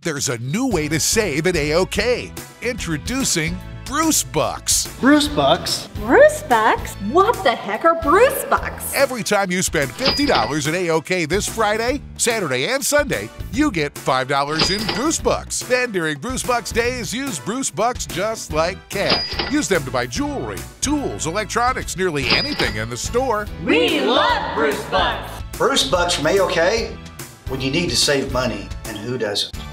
There's a new way to save at A-OK. Introducing Bruce Bucks. Bruce Bucks? Bruce Bucks? What the heck are Bruce Bucks? Every time you spend $50 at A-OK this Friday, Saturday, and Sunday, you get $5 in Bruce Bucks. Then during Bruce Bucks days, use Bruce Bucks just like cash. Use them to buy jewelry, tools, electronics, nearly anything in the store. We love Bruce Bucks. Bruce Bucks from A-OK? When you need to save money, and who doesn't?